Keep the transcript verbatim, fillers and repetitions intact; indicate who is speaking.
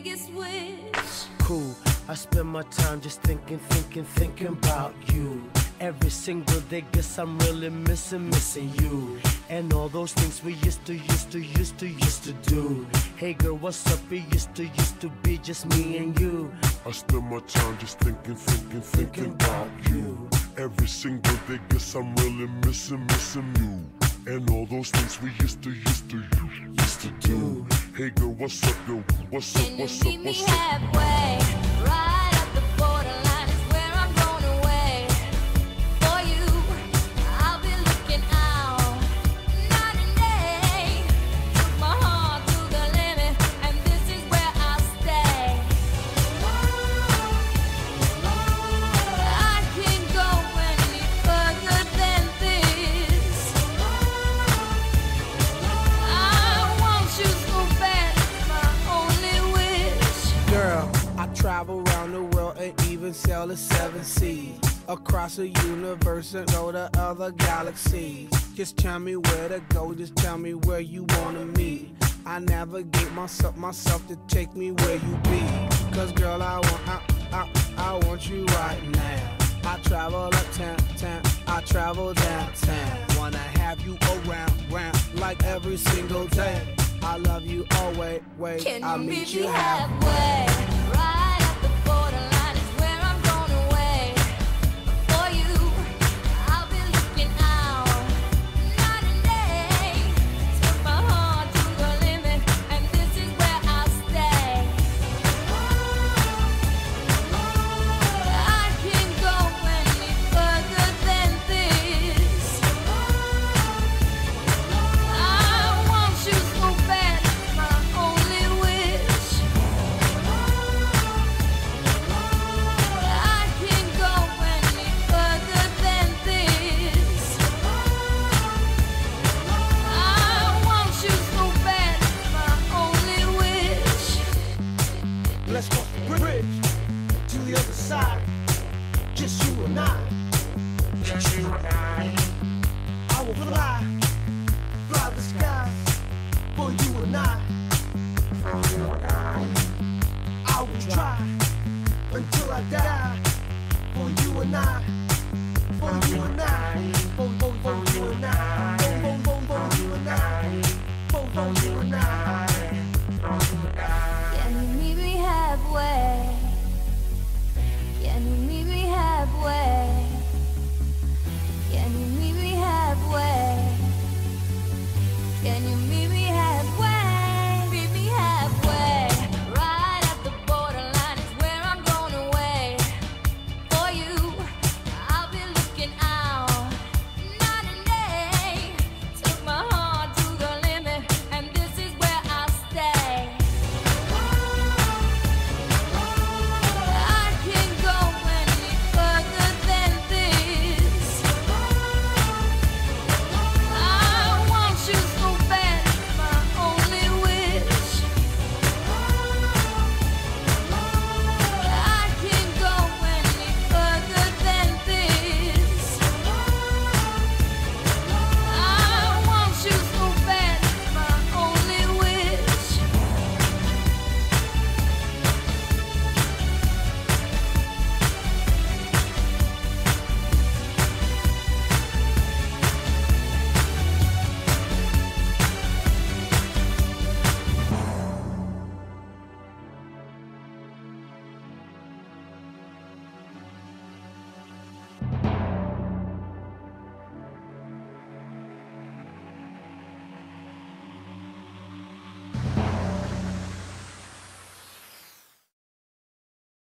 Speaker 1: biggest wish.
Speaker 2: Cool, I spend my time just thinking, thinking, thinking about you. Every single day, guess I'm really missing, missing you. And all those things we used to, used to, used to, used to do. Hey girl, what's up? It used to, used to be just me and you.
Speaker 3: I spend my time just thinking, thinking, thinking about you. Every single day, guess I'm really missing, missing you. And all those things we used to, used to, used to do. Hey girl, what's up, yo? What's up,
Speaker 1: Can
Speaker 3: what's
Speaker 1: you
Speaker 3: up,
Speaker 1: meet me
Speaker 3: what's up?
Speaker 1: halfway? Right at the borderline is where I'm going away. For you, I'll be looking out night and day. Took my heart to the limit, and this is where I'll stay. I can't go any further than this. I want you so bad, it's my only wish.
Speaker 4: Girl, I travel around the world and even sail the seven seas. Across the universe and go to other galaxies. Just tell me where to go, just tell me where you wanna meet. I navigate myself, myself to take me where you be. Cause girl, I want, I, I, I want you right now. I travel uptown, town, I travel downtown. Wanna have you around, round, like every single day. I love you always, wait,
Speaker 1: Can
Speaker 4: I'll
Speaker 1: you
Speaker 4: meet
Speaker 1: meet
Speaker 4: you
Speaker 1: me
Speaker 4: halfway.
Speaker 1: halfway? Right at the borderline is where I'm going away. For you, I'll be looking out night and day. Took my heart to the limit, and this is where I'll stay. I can't go any further than this. I want you so bad, it's my only wish. I can't go any further than this. I want you so bad, it's my only wish.
Speaker 5: Let's cross the bridge to the other side. Just you and I. Just you and I. I will fly, fly the sky for you and I. For you and I. I will try until I die for you and I. For you and I. For, for, for you and I.